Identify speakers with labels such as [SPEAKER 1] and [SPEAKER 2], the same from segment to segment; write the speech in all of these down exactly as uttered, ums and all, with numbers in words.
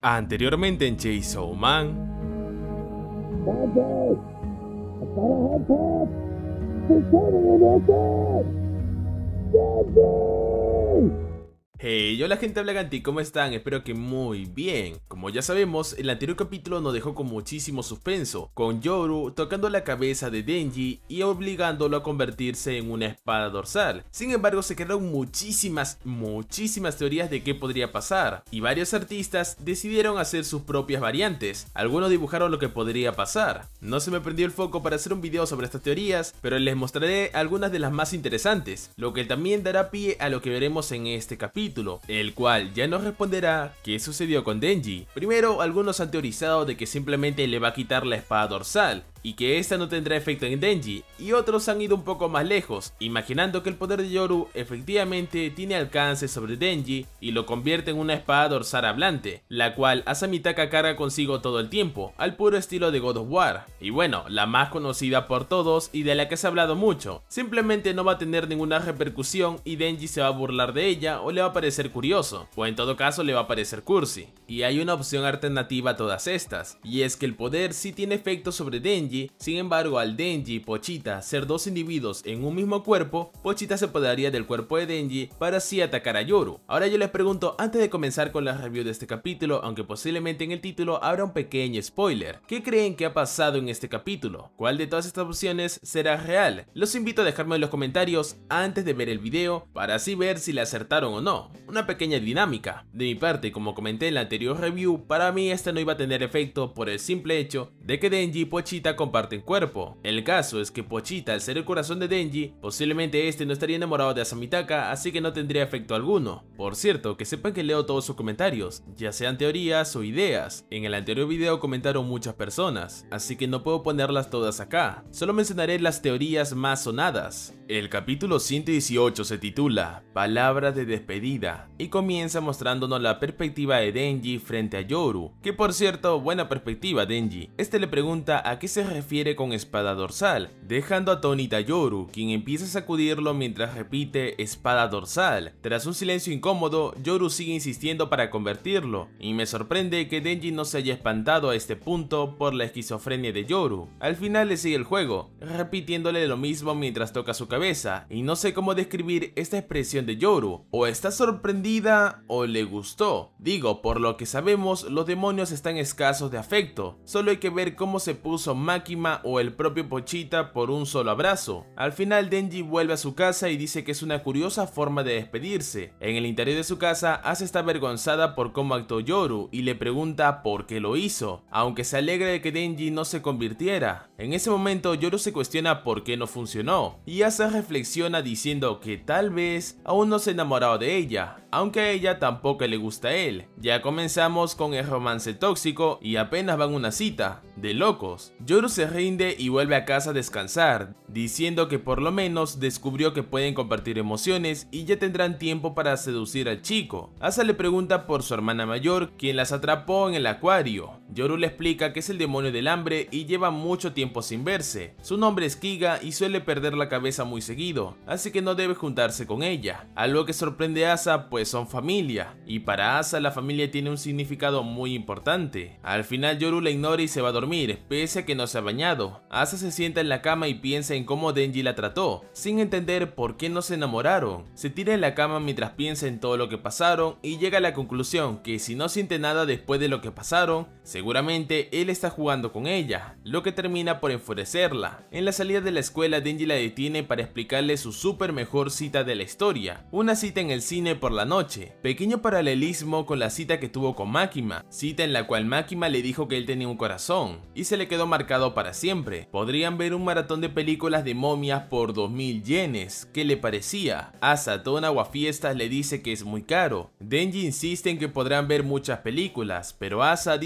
[SPEAKER 1] Anteriormente en Chainsaw Man.
[SPEAKER 2] Sanjay! I've got a head pad! She's turning in there! Sanjay!
[SPEAKER 1] Hey, hola gente Blaganti, ¿cómo están? Espero que muy bien. Como ya sabemos, el anterior capítulo nos dejó con muchísimo suspenso, con Yoru tocando la cabeza de Denji y obligándolo a convertirse en una espada dorsal. Sin embargo, se crearon muchísimas, muchísimas teorías de qué podría pasar, y varios artistas decidieron hacer sus propias variantes. Algunos dibujaron lo que podría pasar. No se me prendió el foco para hacer un video sobre estas teorías, pero les mostraré algunas de las más interesantes, lo que también dará pie a lo que veremos en este capítulo, el cual ya nos responderá qué sucedió con Denji. Primero, algunos han teorizado de que simplemente le va a quitar la espada dorsal y que esta no tendrá efecto en Denji, y otros han ido un poco más lejos, imaginando que el poder de Yoru efectivamente tiene alcance sobre Denji y lo convierte en una espada dorsal hablante, la cual Asamitaka carga consigo todo el tiempo, al puro estilo de God of War. Y bueno, la más conocida por todos y de la que se ha hablado mucho, simplemente no va a tener ninguna repercusión y Denji se va a burlar de ella o le va a parecer curioso, o en todo caso le va a parecer cursi. Y hay una opción alternativa a todas estas, y es que el poder sí tiene efecto sobre Denji. Sin embargo, al Denji y Pochita ser dos individuos en un mismo cuerpo, Pochita se apoderaría del cuerpo de Denji para así atacar a Yoru. Ahora yo les pregunto, antes de comenzar con la review de este capítulo, aunque posiblemente en el título habrá un pequeño spoiler, ¿qué creen que ha pasado en este capítulo? ¿Cuál de todas estas opciones será real? Los invito a dejarme en los comentarios antes de ver el video para así ver si le acertaron o no. Una pequeña dinámica. De mi parte, como comenté en la anterior review, para mí esta no iba a tener efecto por el simple hecho de que Denji y Pochita comparten cuerpo. El caso es que Pochita, al ser el corazón de Denji, posiblemente este no estaría enamorado de Asamitaka, así que no tendría efecto alguno. Por cierto, que sepan que leo todos sus comentarios, ya sean teorías o ideas. En el anterior video comentaron muchas personas, así que no puedo ponerlas todas acá. Solo mencionaré las teorías más sonadas. El capítulo ciento dieciocho se titula Palabras de despedida y comienza mostrándonos la perspectiva de Denji frente a Yoru, que por cierto, buena perspectiva Denji. Este le pregunta a qué se refiere con espada dorsal, dejando atónita a Yoru, quien empieza a sacudirlo mientras repite espada dorsal. Tras un silencio incómodo, Yoru sigue insistiendo para convertirlo, y me sorprende que Denji no se haya espantado a este punto por la esquizofrenia de Yoru. Al final le sigue el juego, repitiéndole lo mismo mientras toca su cabeza, y no sé cómo describir esta expresión de Yoru, o está sorprendida o le gustó. Digo, por lo que sabemos, los demonios están escasos de afecto, solo hay que ver cómo se puso Makima o el propio Pochita por un solo abrazo. Al final Denji vuelve a su casa y dice que es una curiosa forma de despedirse. En el interior de su casa, Asa está avergonzada por cómo actuó Yoru y le pregunta por qué lo hizo, aunque se alegra de que Denji no se convirtiera. En ese momento Yoru se cuestiona por qué no funcionó, y Asa reflexiona diciendo que tal vez aún no se ha enamorado de ella, aunque a ella tampoco le gusta a él. Ya comenzamos con el romance tóxico y apenas van una cita, de locos. Yoru se rinde y vuelve a casa a descansar, diciendo que por lo menos descubrió que pueden compartir emociones y ya tendrán tiempo para seducir al chico. Asa le pregunta por su hermana mayor, quien las atrapó en el acuario. Yoru le explica que es el demonio del hambre y lleva mucho tiempo sin verse. Su nombre es Kiga y suele perder la cabeza muy seguido, así que no debe juntarse con ella, algo que sorprende a Asa pues son familia, y para Asa la familia tiene un significado muy importante. Al final Yoru la ignora y se va a dormir, pese a que no se ha bañado. Asa se sienta en la cama y piensa en cómo Denji la trató, sin entender por qué no se enamoraron. Se tira en la cama mientras piensa en todo lo que pasaron y llega a la conclusión que si no siente nada después de lo que pasaron, seguramente él está jugando con ella, lo que termina por enfurecerla. En la salida de la escuela, Denji la detiene para explicarle su super mejor cita de la historia, una cita en el cine por la noche, pequeño paralelismo con la cita que tuvo con Makima, cita en la cual Makima le dijo que él tenía un corazón y se le quedó marcado para siempre. Podrían ver un maratón de películas de momias por dos mil yenes, ¿qué le parecía? Asa, toda una aguafiestas, le dice que es muy caro. Denji insiste en que podrán ver muchas películas, pero Asa dice que se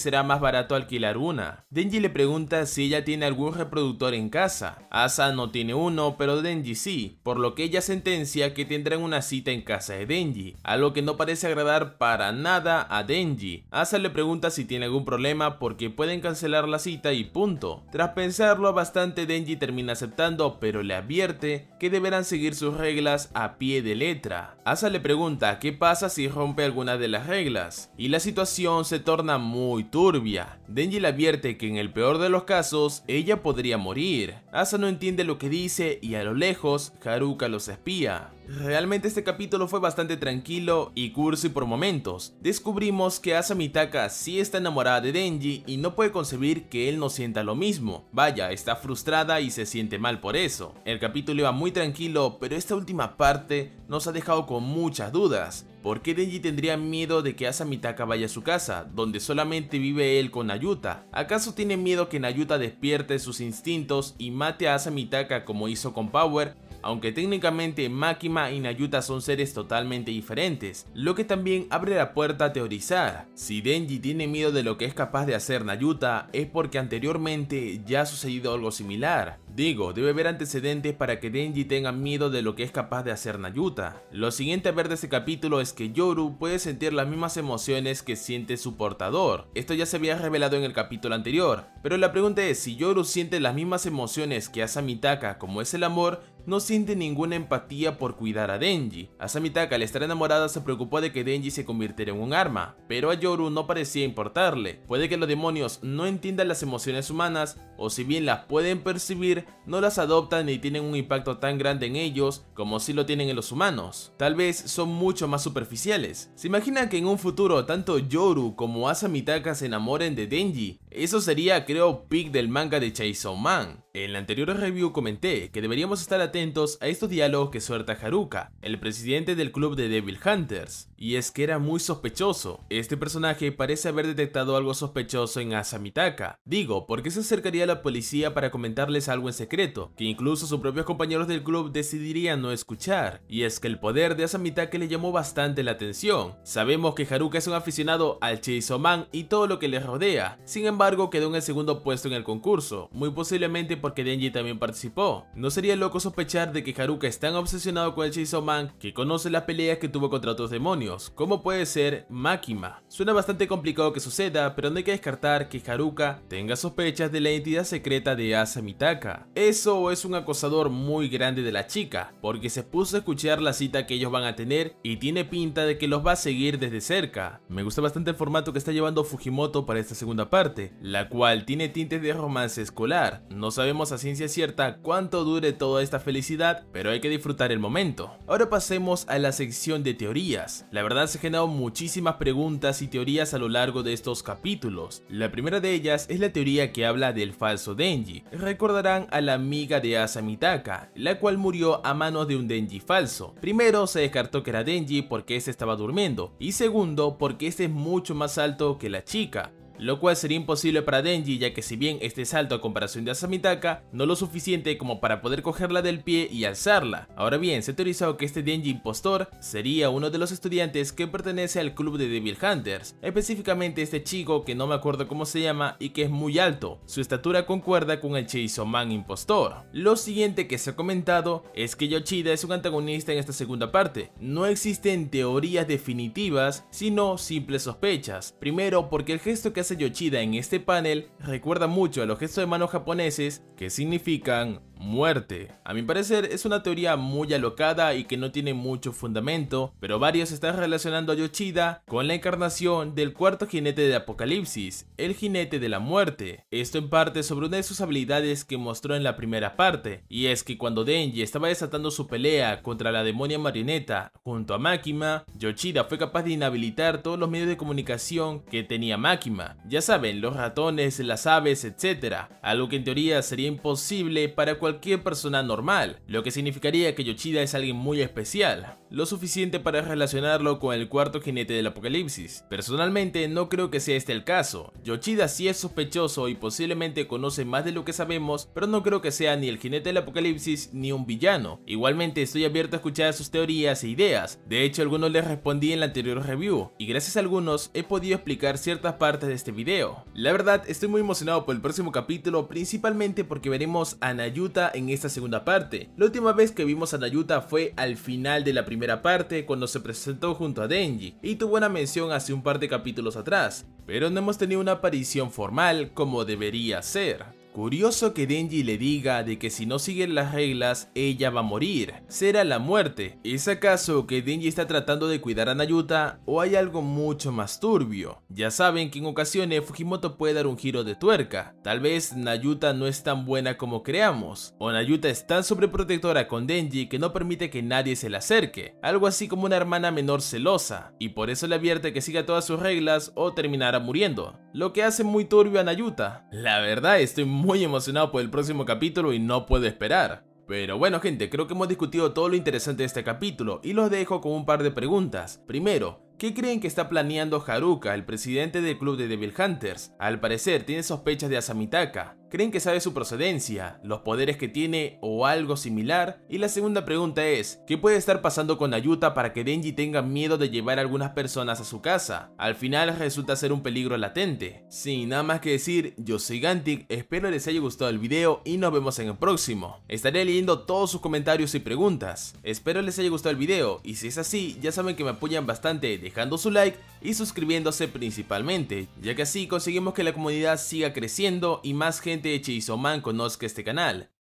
[SPEAKER 1] será más barato alquilar una. Denji le pregunta si ella tiene algún reproductor en casa. Asa no tiene uno, pero Denji sí, por lo que ella sentencia que tendrán una cita en casa de Denji, algo que no parece agradar para nada a Denji. Asa le pregunta si tiene algún problema porque pueden cancelar la cita y punto. Tras pensarlo bastante, Denji termina aceptando, pero le advierte que deberán seguir sus reglas a pie de letra. Asa le pregunta qué pasa si rompe alguna de las reglas, y la situación se torna muy turbia. Denji le advierte que en el peor de los casos, ella podría morir. Asa no entiende lo que dice y a lo lejos, Haruka los espía. Realmente este capítulo fue bastante tranquilo y cursi por momentos. Descubrimos que Asa Mitaka sí está enamorada de Denji y no puede concebir que él no sienta lo mismo. Vaya, está frustrada y se siente mal por eso. El capítulo iba muy tranquilo, pero esta última parte nos ha dejado con muchas dudas. ¿Por qué Denji tendría miedo de que Asa Mitaka vaya a su casa, donde solamente vive él con Nayuta? ¿Acaso tiene miedo que Nayuta despierte sus instintos y mate a Asa Mitaka como hizo con Power? Aunque técnicamente Makima y Nayuta son seres totalmente diferentes, lo que también abre la puerta a teorizar. Si Denji tiene miedo de lo que es capaz de hacer Nayuta, es porque anteriormente ya ha sucedido algo similar. Digo, debe haber antecedentes para que Denji tenga miedo de lo que es capaz de hacer Nayuta. Lo siguiente a ver de este capítulo es que Yoru puede sentir las mismas emociones que siente su portador. Esto ya se había revelado en el capítulo anterior, pero la pregunta es si Yoru siente las mismas emociones que Asa Mitaka, como es el amor, no siente ninguna empatía por cuidar a Denji. Asa Mitaka, al estar enamorada, se preocupó de que Denji se convirtiera en un arma, pero a Yoru no parecía importarle. Puede que los demonios no entiendan las emociones humanas, o si bien las pueden percibir, no las adoptan ni tienen un impacto tan grande en ellos como si lo tienen en los humanos. Tal vez son mucho más superficiales. ¿Se imaginan que en un futuro tanto Yoru como Asa Mitaka se enamoren de Denji? Eso sería, creo, pick del manga de Chainsaw Man. En la anterior review comenté que deberíamos estar atentos a estos diálogos que suelta Haruka, el presidente del club de Devil Hunters, y es que era muy sospechoso. Este personaje parece haber detectado algo sospechoso en Asa Mitaka. Digo, ¿por qué se acercaría a la policía para comentarles algo en secreto, que incluso sus propios compañeros del club decidirían no escuchar? Y es que el poder de Asa Mitaka le llamó bastante la atención. Sabemos que Haruka es un aficionado al Chainsaw Man y todo lo que le rodea, sin embargo quedó en el segundo puesto en el concurso, muy posiblemente porque Denji también participó. No sería loco sospechar de que Haruka es tan obsesionado con el Chainsaw Man que conoce las peleas que tuvo contra otros demonios, como puede ser Makima. Suena bastante complicado que suceda, pero no hay que descartar que Haruka tenga sospechas de la identidad secreta de Asa Mitaka. Eso es un acosador muy grande de la chica, porque se puso a escuchar la cita que ellos van a tener y tiene pinta de que los va a seguir desde cerca. Me gusta bastante el formato que está llevando Fujimoto para esta segunda parte, la cual tiene tintes de romance escolar. No sabemos a ciencia cierta cuánto dure toda esta felicidad, pero hay que disfrutar el momento. Ahora pasemos a la sección de teorías. La verdad se generaron muchísimas preguntas y teorías a lo largo de estos capítulos. La primera de ellas es la teoría que habla del falso Denji. Recordarán a la amiga de Asa Mitaka, la cual murió a manos de un Denji falso. Primero se descartó que era Denji porque este estaba durmiendo, y segundo porque este es mucho más alto que la chica, lo cual sería imposible para Denji, ya que si bien este es alto a comparación de Asa Mitaka, no lo suficiente como para poder cogerla del pie y alzarla. Ahora bien, se ha teorizado que este Denji impostor sería uno de los estudiantes que pertenece al club de Devil Hunters, específicamente este chico que no me acuerdo cómo se llama y que es muy alto. Su estatura concuerda con el Chainsaw Man impostor. Lo siguiente que se ha comentado es que Yoshida es un antagonista en esta segunda parte. No existen teorías definitivas, sino simples sospechas. Primero, porque el gesto que hace Yoshida en este panel recuerda mucho a los gestos de manos japoneses que significan muerte. A mi parecer es una teoría muy alocada y que no tiene mucho fundamento, pero varios están relacionando a Yoshida con la encarnación del cuarto jinete de Apocalipsis, el jinete de la muerte. Esto en parte sobre una de sus habilidades que mostró en la primera parte, y es que cuando Denji estaba desatando su pelea contra la demonia marioneta junto a Makima, Yoshida fue capaz de inhabilitar todos los medios de comunicación que tenía Makima. Ya saben, los ratones, las aves, etcétera, algo que en teoría sería imposible para cualquier cualquier persona normal, lo que significaría que Yoshida es alguien muy especial, lo suficiente para relacionarlo con el cuarto jinete del apocalipsis. Personalmente no creo que sea este el caso. Yoshida sí es sospechoso y posiblemente conoce más de lo que sabemos, pero no creo que sea ni el jinete del apocalipsis ni un villano. Igualmente estoy abierto a escuchar sus teorías e ideas, de hecho algunos les respondí en la anterior review, y gracias a algunos he podido explicar ciertas partes de este video. La verdad estoy muy emocionado por el próximo capítulo, principalmente porque veremos a Nayuta en esta segunda parte. La última vez que vimos a Nayuta fue al final de la primera parte, cuando se presentó junto a Denji, y tuvo una mención hace un par de capítulos atrás, pero no hemos tenido una aparición formal como debería ser. Curioso que Denji le diga de que si no siguen las reglas, ella va a morir. ¿Será la muerte? ¿Es acaso que Denji está tratando de cuidar a Nayuta o hay algo mucho más turbio? Ya saben que en ocasiones Fujimoto puede dar un giro de tuerca. Tal vez Nayuta no es tan buena como creamos, o Nayuta es tan sobreprotectora con Denji que no permite que nadie se le acerque. Algo así como una hermana menor celosa, y por eso le advierte que siga todas sus reglas o terminará muriendo, lo que hace muy turbio a Nayuta. La verdad estoy muy muy emocionado por el próximo capítulo y no puedo esperar. Pero bueno gente, creo que hemos discutido todo lo interesante de este capítulo y los dejo con un par de preguntas. Primero, ¿qué creen que está planeando Haruka, el presidente del club de Devil Hunters? Al parecer tiene sospechas de Asamitaka. ¿Creen que sabe su procedencia, los poderes que tiene o algo similar? Y la segunda pregunta es, ¿qué puede estar pasando con Nayuta para que Denji tenga miedo de llevar a algunas personas a su casa? Al final resulta ser un peligro latente. Sin nada más que decir, yo soy Gantic, espero les haya gustado el video y nos vemos en el próximo. Estaré leyendo todos sus comentarios y preguntas. Espero les haya gustado el video y si es así, ya saben que me apoyan bastante dejando su like y suscribiéndose principalmente, ya que así conseguimos que la comunidad siga creciendo y más gente de Chainsaw Man conozca este canal.